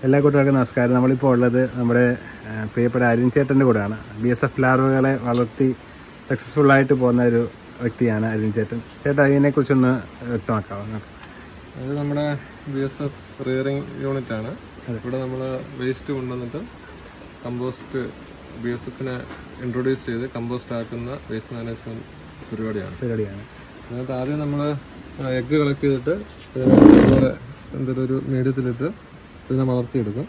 എല്ലാ കൂട്ടുകാർക്കും നമസ്കാരം. നമ്മളിപ്പോൾ ഉള്ളത് നമ്മുടെ പ്രിയപ്പെട്ട അരുൺ ചേട്ടൻ്റെ കൂടെയാണ്. BSF ലാർവകളെ വളർത്തി സക്സസ്ഫുള്ളായിട്ട് പോകുന്ന ഒരു വ്യക്തിയാണ് അരുൺ ചേട്ടൻ. ചേട്ടാ, ഇതിനെക്കുറിച്ചൊന്ന് വ്യക്തമാക്കാമോ? അത് നമ്മുടെ BSF റിയറിംഗ് യൂണിറ്റ് ആണ്. ഇവിടെ നമ്മൾ വേസ്റ്റ് കൊണ്ടുവന്നിട്ട് കമ്പോസ്റ്റ് BSFനെ ഇൻട്രൊഡ്യൂസ് ചെയ്ത് കമ്പോസ്റ്റ് ആക്കുന്ന വേസ്റ്റ് മാനേജ്മെന്റ് പരിപാടിയാണ്. അതിനകത്ത് ആദ്യം നമ്മൾ എഗ്ഗ് കളക്ട് ചെയ്തിട്ട് ഇതുപോലെ എന്തൊരു ഒരു മീഡിയത്തിലിട്ട് ഇതിനെ വളർത്തിയെടുക്കും.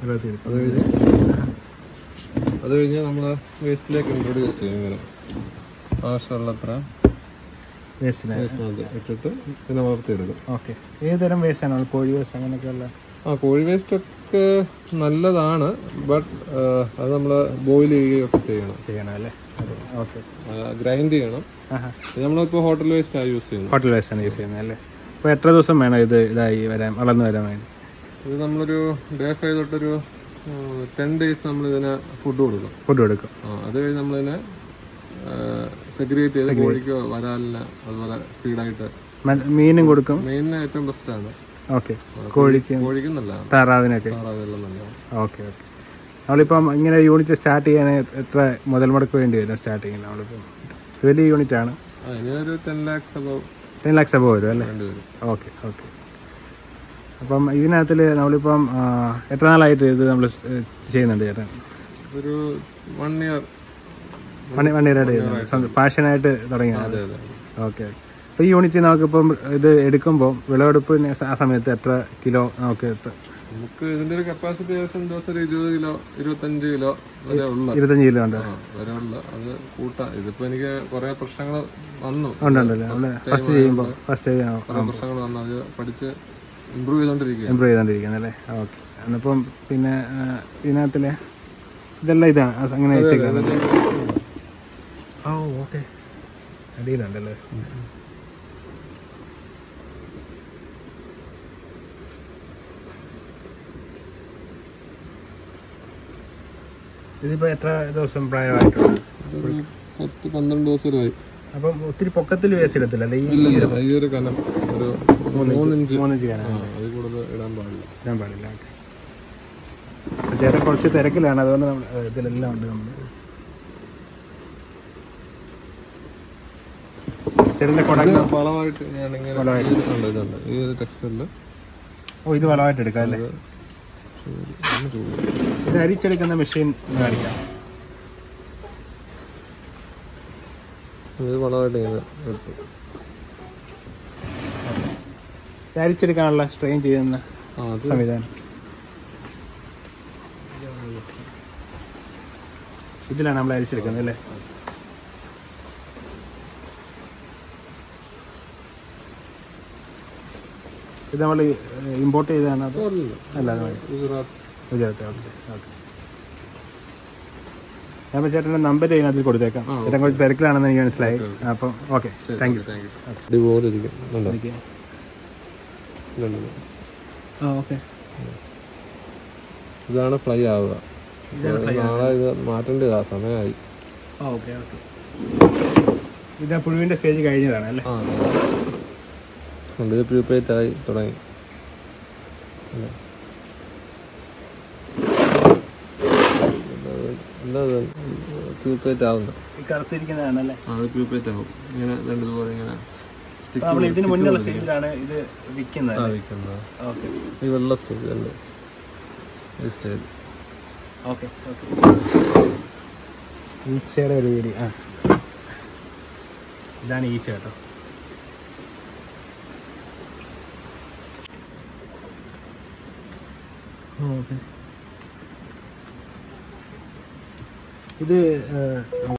അത് കഴിഞ്ഞ് നമ്മൾ വേസ്റ്റിലേക്ക് ഇൻട്രൊഡ്യൂസ് ചെയ്യും. ഇങ്ങനെ ആവശ്യമുള്ളത്ര വേസ്റ്റിനകത്ത് ഇട്ടിട്ട് പിന്നെ വളർത്തിയെടുക്കും. ഓക്കെ. ഏതുതരം വേസ്റ്റാണ്? കോഴി വേസ്റ്റ് അങ്ങനെയൊക്കെയുള്ള? കോഴി വേസ്റ്റ് ഒക്കെ നല്ലതാണ്, ബട്ട് അത് നമ്മൾ ബോയിൽ ചെയ്യുകയൊക്കെ ചെയ്യണം അല്ലേ? ഓക്കെ. ഗ്രൈൻഡ് ചെയ്യണം. നമ്മളിപ്പോൾ ഹോട്ടൽ വേസ്റ്റാണ് യൂസ് ചെയ്യുന്നത്. ഹോട്ടൽ വേസ്റ്റാണ് യൂസ് ചെയ്യുന്നത് അല്ലേ? അപ്പോൾ എത്ര ദിവസം വേണം ഇത് വളർന്നു വരാൻ വേണ്ടി? ഇത് നമ്മളൊരു ഡേ 5 തൊട്ടൊരു 10 days നമ്മൾ ഇതിന് ഫുഡ് കൊടുക്കും. അത് കഴിഞ്ഞ് നമ്മളിതിനെ സെഗ്രിഗേറ്റ് ചെയ്ത് കോഴിക്കോ വരാലിന് അതുപോലെ ഫീഡായിട്ട് മീനും കൊടുക്കും. മീനിന് ഏറ്റവും ബെസ്റ്റാണ്. ഓക്കെ. കോഴിക്കും നല്ലതാണ്, താറാവിനൊക്കെ നല്ലതാണ്. ഓക്കെ. നമ്മളിപ്പം ഇങ്ങനെ യൂണിറ്റ് സ്റ്റാർട്ട് ചെയ്യാൻ എത്ര മുതൽ മുടക്ക് വേണ്ടി വരും സ്റ്റാർട്ടിങ്ങിൽ? നമ്മളിപ്പം വലിയ യൂണിറ്റ് ആണ്. ഇതിനൊരു 10 lakhs above വരും അല്ലേ? ഓക്കെ. അപ്പം ഇതിനകത്തിൽ നമ്മളിപ്പം എത്ര നാളായിട്ട് ഇത് നമ്മൾ ചെയ്യുന്നുണ്ട് ചേട്ടൻ? ഒരു 1 year. 1 year ആയിട്ട് ചെയ്യുന്നുണ്ട്. പാഷനായിട്ട് തുടങ്ങിയത്. ഓക്കെ. അപ്പോൾ ഈ യൂണിറ്റ് നമുക്കിപ്പം ഇത് എടുക്കുമ്പോൾ വിളവെടുപ്പിന് ആ സമയത്ത് എത്ര കിലോ നമുക്ക് ഇതിന്റെ ഒരു കപ്പാസിറ്റി ദിവസം 20 കിലോ 25 കിലോ വരെ ഉള്ള 25 കിലോ ഉണ്ട് വരെ ഉള്ള. അത് കൂട്ടാം. ഇതിപ്പോ എനിക്ക് കുറെ പ്രശ്നങ്ങൾ വന്നു. ഉണ്ടല്ലേ? ഫസ്റ്റ് ചെയ്യുമ്പോൾ കുറെ പ്രശ്നങ്ങൾ വന്നു. അത് പഠിച്ച് ഇമ്പ്രൂവ് ചെയ്തോണ്ടിരിക്കുന്നത് അല്ലേ? ഓക്കെ. എന്നിപ്പം പിന്നെ ഇതിനകത്തിലെ ഇതെല്ലാം ഇതാണ് അങ്ങനെ വെച്ചേക്കുന്നത്. ഓക്കെ. അടിയിലുണ്ടല്ലേ? ഇതിപ്പോ എത്ര ദിവസം പ്രായമായിട്ടുണ്ട്? 10-12 ദിവസമായി. അപ്പം ഒത്തിരി പൊക്കത്തിൽ വേസ്റ്റ് ഇടത്തില്ല അല്ലേ? ഈ ഒരു കനം ഒരു 3 ഇഞ്ച് അത് കൂടുതൽ ഇടാൻ പാടില്ല. ചേട്ടൻ കുറച്ച് തിരക്കിലാണ്, അതുകൊണ്ട് നമ്മൾ ഇതിലെല്ലാം ഉണ്ട്. നമ്മൾ ചേട്ടൻ്റെ വളമായിട്ട് ഈ ഒരു ടെക്സ്റ്റൈലില് ഇത് വളമായിട്ട് എടുക്കാം അല്ലേ? ഇത് അരിച്ചെടുക്കുന്ന മെഷീൻ കാണിക്കാം. അരിച്ചെടുക്കാനുള്ള സ്ട്രെയിൻ ചെയ്യുന്ന സംവിധാനം ഇതിലാണ് നമ്മൾ അരിച്ചെടുക്കുന്നത് അല്ലേ? ഇത് നമ്മൾ ഇമ്പോർട്ട് ചെയ്തതാണ്? അത് അല്ലാതെ ഗുജറാത്ത്. ഓക്കെ. ഞാൻ ചേട്ടൻ്റെ നമ്പർ ഇതിനകത്ത് കൊടുത്തേക്കാം. ചേട്ടൻ കുറച്ച് തിരക്കിലാണെന്ന് എനിക്ക് മനസ്സിലായി. അപ്പം ഓക്കെ, താങ്ക് യു. ഓക്കെ. ഇതാണ് ഫ്ലൈ ആവുക. നാളെ ഇത് മാറ്റേണ്ടതാ, സമയമായി. ഓക്കെ. ഇത് പുഴുവിന്റെ സ്റ്റേജ് കഴിഞ്ഞതാണ് അല്ലേ? ഇത് പ്യൂപ്പേറ്റ് ആയി തുടങ്ങി. പ്യൂപ്പേറ്റ് ആവുന്നു. കറുത്തിരിക്കുന്നതാണല്ലേ? അത് പ്യൂപ്പേറ്റ് ആവും. ഇങ്ങനെ രണ്ടുപോലെ ഇങ്ങനെ ഇതിന് മുന്നുള്ള സ്റ്റേജിലാണ് ഇത് വിൽക്കുന്നത്. ഈ വെള്ള സ്റ്റേജ് അല്ലേ? ഈ സ്റ്റേജ്. ഓക്കെ. ഈച്ചയുടെ ഒരു വീഡിയോ. ഇതാണ് ഈച്ച കേട്ടോ. ഓക്കെ. ഇത്